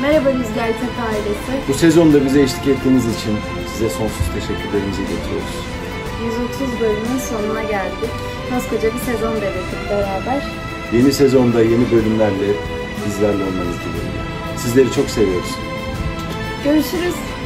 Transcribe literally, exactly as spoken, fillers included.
Merhaba Rüzgar Tepe ailesi. Bu sezonda bize eşlik ettiğiniz için size sonsuz teşekkürlerimizi iletiyoruz. yüz otuz bölümün sonuna geldik. Koskoca bir sezon devirdik beraber. Yeni sezonda yeni bölümlerle bizlerle olmanız dileğiyle. Sizleri çok seviyoruz. Görüşürüz.